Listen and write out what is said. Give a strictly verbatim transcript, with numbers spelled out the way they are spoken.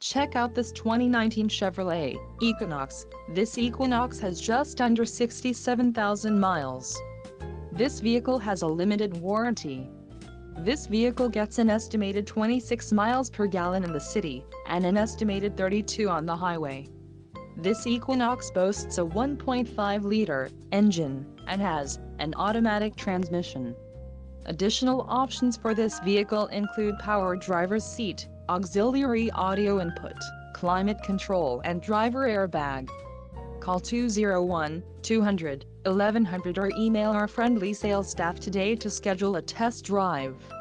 Check out this twenty nineteen Chevrolet Equinox. This Equinox has just under sixty-seven thousand miles. This vehicle has a limited warranty. This vehicle gets an estimated twenty-six miles per gallon in the city, and an estimated thirty-two on the highway. This Equinox boasts a one point five liter engine, and has an automatic transmission. Additional options for this vehicle include power driver's seat, auxiliary audio input, climate control and driver airbag. Call two oh one, two hundred, eleven hundred or email our friendly sales staff today to schedule a test drive.